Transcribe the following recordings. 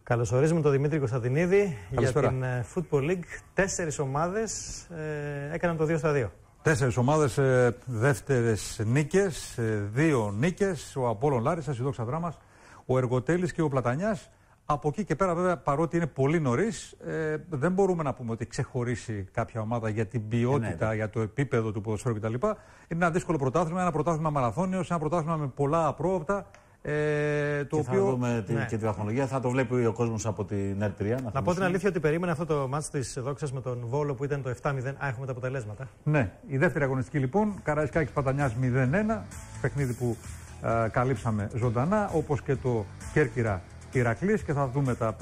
Καλωσορίζουμε τον Δημήτρη Κωνσταντινίδη. Καλησπέρα. Για την Football League. 4 ομάδες έκαναν το 2-2. 4 ομάδες, δεύτερες νίκες, 2 νίκες. Ο Απόλλων Λάρισσας, η Δόξα Δράμας, ο Εργοτέλης και ο Πλατανιάς. Από εκεί και πέρα, βέβαια, παρότι είναι πολύ νωρίς, δεν μπορούμε να πούμε ότι ξεχωρίσει κάποια ομάδα για την ποιότητα, για το επίπεδο του ποδοσφαίρου κτλ. Είναι ένα δύσκολο πρωτάθλημα, ένα πρωτάθλημα μαραθώνιος, ένα πρωτάθλημα με πολλά απρόοπτα. Το οποίο... Θα δούμε και τη βαθμολογία, θα το βλέπει ο κόσμος από την ΕΡΤ3. Να πω την αλήθεια ότι περίμενε αυτό το μάτς της Δόξας με τον Βόλο που ήταν το 7-0. Έχουμε τα αποτελέσματα. Ναι, η δεύτερη αγωνιστική λοιπόν, Καραϊσκάκης Πατανιάς 0-1, παιχνίδι που καλύψαμε ζωντανά, όπως και το Κέρκυρα Ηρακλής, και θα δούμε τα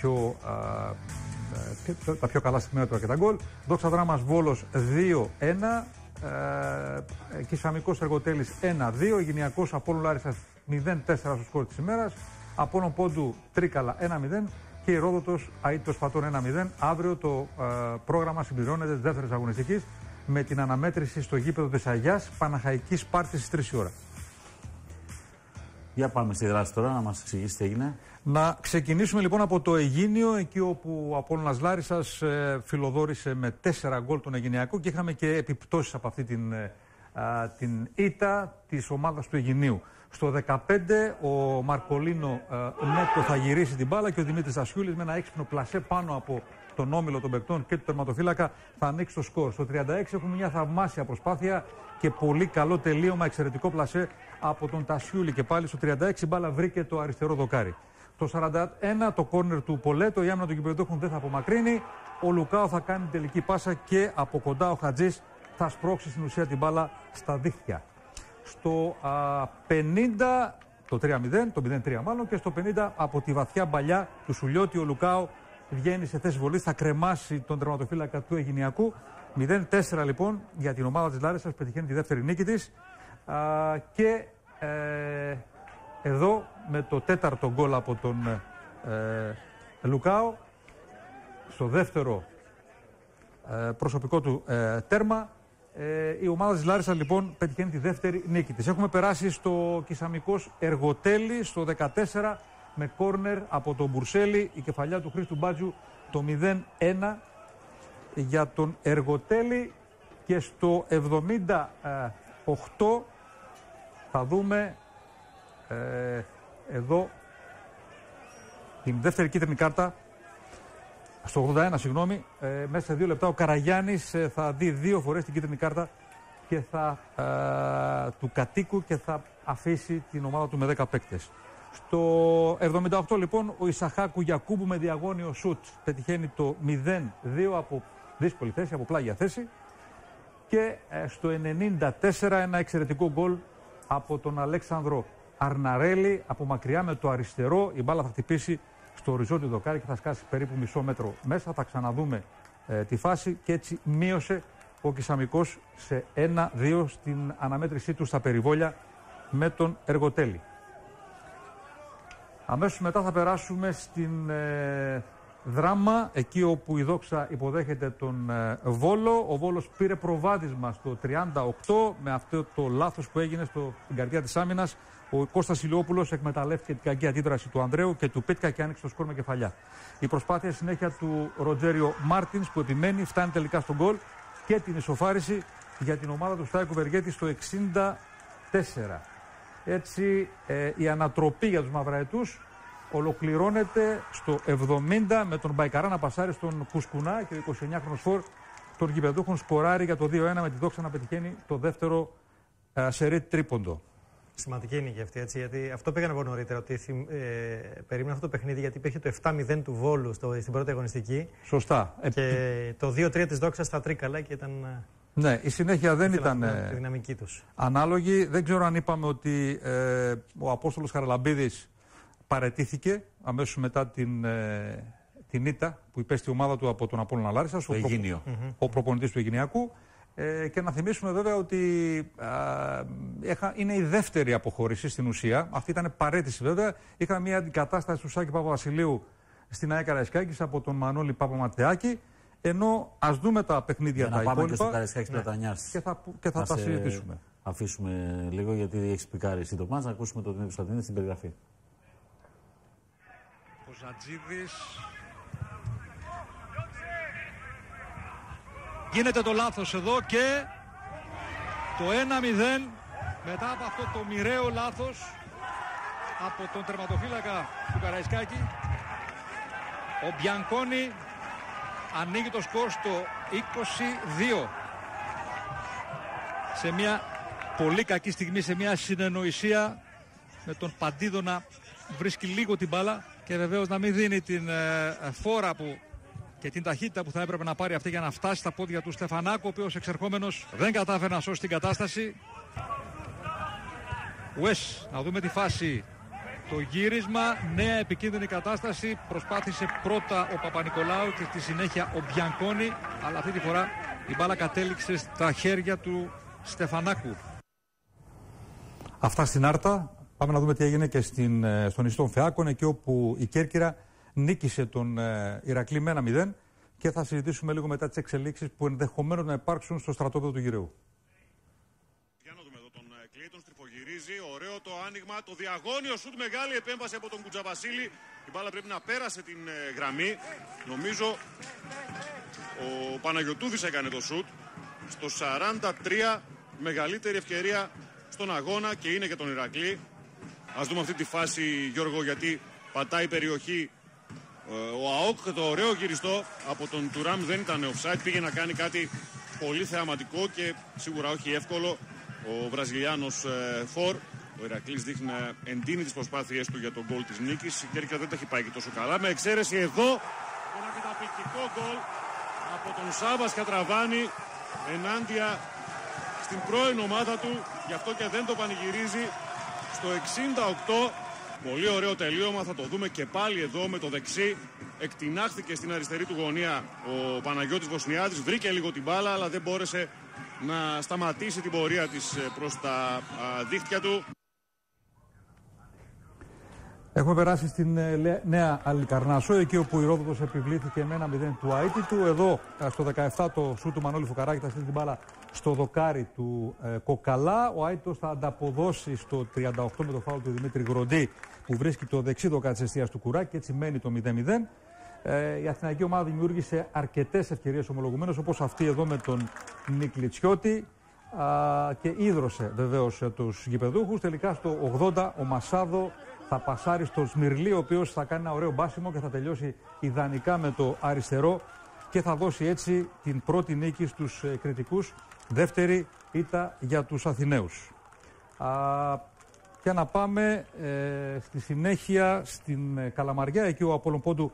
πιο καλά στιγμιότυπα και τα γκολ. Δόξα Δράμας Βόλος 2-1, Κισαμικός Εργοτέλης 1-2, Γυναιακός Απόλλων Λάρισσας 0-4 στο σκορ της ημέρας, Απόλλων Πόντου Τρίκαλα 1-0 και η Ρόδοτος Αΐτος Πατών 1-0. Αύριο το πρόγραμμα συμπληρώνεται της δεύτερης αγωνιστικής με την αναμέτρηση στο γήπεδο της Αγιάς Παναχαϊκής Σπάρτης στις 3 η ώρα. Για πάμε στη δράση τώρα, να μας εξηγήσει τι έγινε. Να ξεκινήσουμε λοιπόν από το Αιγίνιο, εκεί όπου ο Απόλλωνας Λάρισσας φιλοδόρησε με 4 γκολ τον Αιγινιακό και είχαμε και επιπτώσεις από αυτή την ήττα της ομάδας του Αιγινίου. Στο 15 ο Μαρκολίνο Νέτο θα γυρίσει την μπάλα και ο Δημήτρης Ασιούλης με ένα έξυπνο πλασέ πάνω από τον όμιλο των παικτών και του τερματοφύλακα θα ανοίξει το σκορ. Στο 36 έχουμε μια θαυμάσια προσπάθεια και πολύ καλό τελείωμα, εξαιρετικό πλασέ από τον Τασιούλη και πάλι στο 36 η μπάλα βρήκε το αριστερό δοκάρι. Το 41 το κόρνερ του Πολέτο, η άμυνα των κυπριωτούχων δεν θα απομακρύνει. Ο Λουκάο θα κάνει την τελική πάσα και από κοντά ο Χατζής θα σπρώξει στην ουσία την μπάλα στα δίχτυα. Στο 50 το 3-0, το 0-3 μάλλον, και στο 50 από τη βαθιά μπαλιά του Σουλιώτη ο Λουκάο βγαίνει σε θέση βολής, θα κρεμάσει τον τερματοφύλακα του Αιγινιακού. 0-4 λοιπόν για την ομάδα της Λάρισσας, πετυχαίνει τη δεύτερη νίκη της. Και εδώ με το τέταρτο γκολ από τον Λουκάο, στο δεύτερο προσωπικό του τέρμα, η ομάδα της Λάρισσας λοιπόν πετυχαίνει τη δεύτερη νίκη της. Έχουμε περάσει στο Κισαμικός Εργοτέλη στο 14 με κόρνερ από τον Μπουρσέλη, η κεφαλιά του Χρήστου Μπάτζου, το 0-1 για τον Εργοτέλη. Και στο 78 θα δούμε εδώ την δεύτερη κίτρινη κάρτα. Στο 81, συγγνώμη, μέσα σε 2 λεπτά ο Καραγιάννης θα δει 2 φορές την κίτρινη κάρτα και του κατοίκου και θα αφήσει την ομάδα του με 10 παίκτες. Στο 78 λοιπόν ο Ισαχάκου Γιακούμπου με διαγώνιο σουτ πετυχαίνει το 0-2 από δύσκολη θέση, από πλάγια θέση. Και στο 94 ένα εξαιρετικό γκολ από τον Αλέξανδρο Αρναρέλη από μακριά με το αριστερό. Η μπάλα θα χτυπήσει στο οριζόντιο δοκάρι και θα σκάσει περίπου μισό μέτρο μέσα. Θα ξαναδούμε τη φάση και έτσι μείωσε ο Κισαμικός σε 1-2 στην αναμέτρησή του στα περιβόλια με τον Εργοτέλη. Αμέσως μετά θα περάσουμε στην Δράμα, εκεί όπου η Δόξα υποδέχεται τον Βόλο. Ο Βόλος πήρε προβάδισμα στο 38 με αυτό το λάθος που έγινε στην καρδιά της άμυνας. Ο Κώστας Ηλιόπουλος εκμεταλλεύτηκε την κακή αντίδραση του Ανδρέου και του Πίτκα και άνοιξε το σκορ με κεφαλιά. Η προσπάθεια συνέχεια του Ροτζέριο Μάρτινς που επιμένει φτάνει τελικά στον γκολ και την ισοφάριση για την ομάδα του Στάικου Βεργέτη στο 64. Έτσι η ανατροπή για τους Μαυραετούς ολοκληρώνεται στο 70 με τον Μπαϊκαρά να πασάρει στον Κουσκουνά και ο 29χρονος φορ των γηπεδούχων σκοράρει για το 2-1 με τη Δόξα να πετυχαίνει το δεύτερο σερί τρίποντο. Σημαντική είναι και αυτή, έτσι, γιατί αυτό πήγα να πω νωρίτερα, ότι περίμενα αυτό το παιχνίδι γιατί υπήρχε το 7-0 του Βόλου στην πρώτη αγωνιστική. Σωστά. Και το 2-3 της Δόξας στα Τρίκαλα και ήταν... Ναι, η συνέχεια δεν ήταν τη δυναμική τους. Ανάλογη. Δεν ξέρω αν είπαμε ότι ο Απόστολος Χαραλαμπίδης παραιτήθηκε αμέσως μετά την ήττα που υπέστη η ομάδα του από τον Απόλλωνα Λάρισσας, ο προπονητής του Αιγινιακού. Και να θυμίσουμε βέβαια ότι είναι η δεύτερη αποχώρηση στην ουσία. Αυτή ήταν παραίτηση βέβαια. Είχαμε μια αντικατάσταση του Σάκη Παπαβασιλείου στην ΑΕΚ Καραϊσκάκης από τον Μανώλη Παπαματεάκη. Ενώ ας δούμε τα παιχνίδια τα υπόλοιπα. Πάμε και στο Καραϊσκάκης Πλατανιάς. Και θα τα συζητήσουμε. Αφήσουμε λίγο γιατί έχει πικάρει εσύ το μάτς. Να ακούσουμε τον Δημήτρη Κωνσταντινίδη στην περιγραφή. Ο Ζατζίδης. Γίνεται το λάθος εδώ και το 1-0 μετά από αυτό το μοιραίο λάθος από τον τερματοφύλακα του Καραϊσκάκη. Ο Μπιανκόνι ανοίγει το σκορ στο 22 σε μια πολύ κακή στιγμή, σε μια συνεννοησία με τον Παντίδο να βρίσκει λίγο την μπάλα και βεβαίως να μην δίνει την φόρα και την ταχύτητα που θα έπρεπε να πάρει αυτή για να φτάσει στα πόδια του Στεφανάκου, ο οποίος εξερχόμενος δεν κατάφερε να σώσει την κατάσταση. Ουες, να δούμε τη φάση. Το γύρισμα, νέα επικίνδυνη κατάσταση. Προσπάθησε πρώτα ο Παπα-Νικολάου και στη συνέχεια ο Μπιανκόνι, αλλά αυτή τη φορά η μπάλα κατέληξε στα χέρια του Στεφανάκου. Αυτά στην Άρτα. Πάμε να δούμε τι έγινε και στον νησί των Φεάκων, εκεί όπου η Κέρκυρα νίκησε τον Ηρακλή με 1-0 και θα συζητήσουμε λίγο μετά τις εξελίξεις που ενδεχομένως να υπάρξουν στο στρατόπεδο του Γυραίου. Για να δούμε εδώ τον Κλέιτον, στριφογυρίζει, ωραίο το άνοιγμα, το διαγώνιο σουτ, μεγάλη επέμβαση από τον Κουτζαβασίλη. Η μπάλα πρέπει να πέρασε την γραμμή. Νομίζω ο Παναγιωτούδης έκανε το σουτ. Στο 43, μεγαλύτερη ευκαιρία στον αγώνα και είναι και τον Ηρακλή. Ας δούμε αυτή τη φάση, Γιώργο, γιατί πατάει περιοχή ο ΑΟΚ. Το ωραίο γυριστό από τον Τουράμ δεν ήταν offside. Πήγε να κάνει κάτι πολύ θεαματικό και σίγουρα όχι εύκολο. Ο Βραζιλιάνος Φορ. Ο Ηρακλής δείχνει να εντείνει τις προσπάθειές του για τον γκολ της νίκης. Η Κέρκυρα δεν τα έχει πάει και τόσο καλά. Με εξαίρεση εδώ ένα καταπληκτικό γκολ από τον Σάβα Κατραβάνη ενάντια στην πρώην ομάδα του. Γι' αυτό και δεν το πανηγυρίζει. Στο 68, πολύ ωραίο τελείωμα, θα το δούμε και πάλι εδώ με το δεξί. Εκτινάχθηκε στην αριστερή του γωνία ο Παναγιώτης Βοσνιάδης, βρήκε λίγο την μπάλα αλλά δεν μπόρεσε να σταματήσει την πορεία της προς τα δίχτυα του. Έχουμε περάσει στην Νέα Αλικαρνάσο, εκεί όπου η Ρόδοτος επιβλήθηκε με 1-0 του αίτητου. Εδώ στο 17 το σου του Μανώλη Φουκαράκη θα στείλει την μπάλα στο δοκάρι του Κοκαλά. Ο αίτητος θα ανταποδώσει στο 38 με το φάουλ του Δημήτρη Γροντή που βρίσκει το δεξί δοκάρι της εστίας του Κουράκη και έτσι μένει το 0-0. Η αθηναϊκή ομάδα δημιούργησε αρκετές ευκαιρίες ομολογουμένως, όπως αυτή εδώ με τον Νικλιτσιώτη και ίδρωσε βεβαίως τους γηπεδούχους. Τελικά στο 80 ο Μασάδο θα πασάρει στο Σμυρλί, ο οποίος θα κάνει ένα ωραίο μπάσιμο και θα τελειώσει ιδανικά με το αριστερό και θα δώσει έτσι την πρώτη νίκη στους κριτικούς, δεύτερη ήττα για τους Αθηναίους. Και να πάμε στη συνέχεια στην Καλαμαριά, εκεί ο Απόλλων Πόντου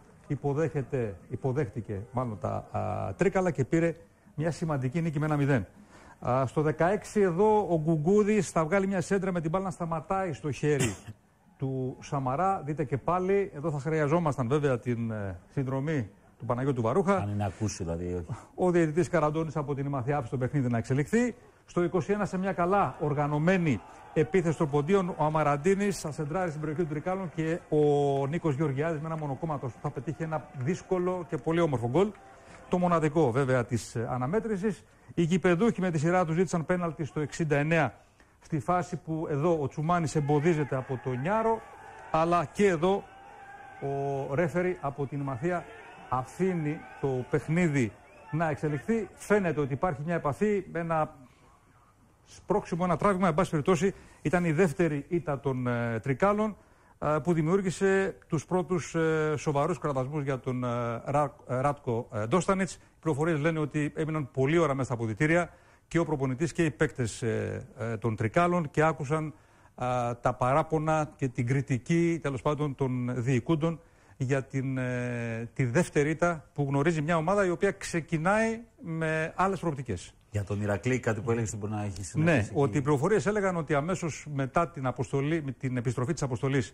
υποδέχτηκε μάλλον τα Τρίκαλα και πήρε μια σημαντική νίκη με 1-0. Στο 16 εδώ ο Γκουγκούδης θα βγάλει μια σέντρα με την μπάλα να σταματάει στο χέρι του Σαμαρά. Δείτε και πάλι, εδώ θα χρειαζόμασταν βέβαια την συνδρομή του Παναγιώτου Βαρούχα. Αν είναι ακούσει δηλαδή, όχι. Ο διαιτητής Καραντώνης από την Ημαθιά άφησε το παιχνίδι να εξελιχθεί. Στο 21 σε μια καλά οργανωμένη επίθεση των ποντίων, ο Αμαραντίνης θα σεντράρει στην περιοχή του Τρικάλων και ο Νίκος Γεωργιάδης με ένα μονοκόμματο θα πετύχει ένα δύσκολο και πολύ όμορφο γκολ. Το μοναδικό βέβαια της αναμέτρησης. Οι γηπεδούχοι με τη σειρά του ζήτησαν πέναλτι στο 69 στη φάση που εδώ ο Τσουμάνης εμποδίζεται από το Νιάρο, αλλά και εδώ ο ρέφερι από την Ημαθία αφήνει το παιχνίδι να εξελιχθεί. Φαίνεται ότι υπάρχει μια επαφή με ένα σπρώξιμο, ένα τράβηγμα. Εν πάση περιπτώσει, ήταν η δεύτερη ήττα των Τρικάλων που δημιούργησε τους πρώτους σοβαρούς κραδασμούς για τον Ράτκο Ντόστανιτς. Οι πληροφορίες λένε ότι έμειναν πολλή ώρα μέσα στα αποδυτήρια και ο προπονητής και οι παίκτες των Τρικάλων και άκουσαν τα παράπονα και την κριτική τέλος πάντων των διοικούντων για τη δεύτερη ήττα που γνωρίζει μια ομάδα η οποία ξεκινάει με άλλες προοπτικές. Για τον Ηρακλή, κάτι που έλεγε μπορεί να έχει συνεχίσει. Ναι, ότι οι πληροφορίες έλεγαν ότι αμέσως μετά την επιστροφή της αποστολής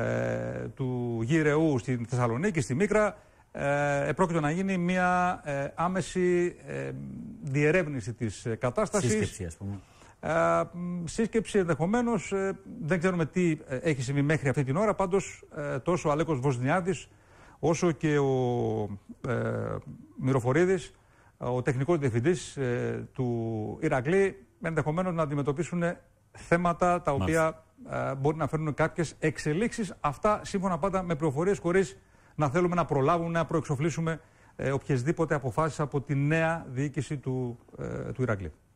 του Γυραίου στην Θεσσαλονίκη, στη Μίκρα, πρόκειται να γίνει μια άμεση διερεύνηση της κατάστασης. Σύσκεψη, ας πούμε. Σύσκεψη ενδεχομένως, δεν ξέρουμε τι έχει συμβεί μέχρι αυτή την ώρα. Πάντως τόσο ο Αλέκος Βοσνιάδης όσο και ο Μυροφορίδης, ο τεχνικός διευθυντής του Ηρακλή, ενδεχομένως να αντιμετωπίσουν θέματα τα οποία μπορεί να φέρνουν κάποιες εξελίξεις. Αυτά σύμφωνα πάντα με πληροφορίες χωρίς να θέλουμε να προλάβουμε, να προεξοφλήσουμε οποιασδήποτε αποφάσεις από τη νέα διοίκηση του Ηρακλή.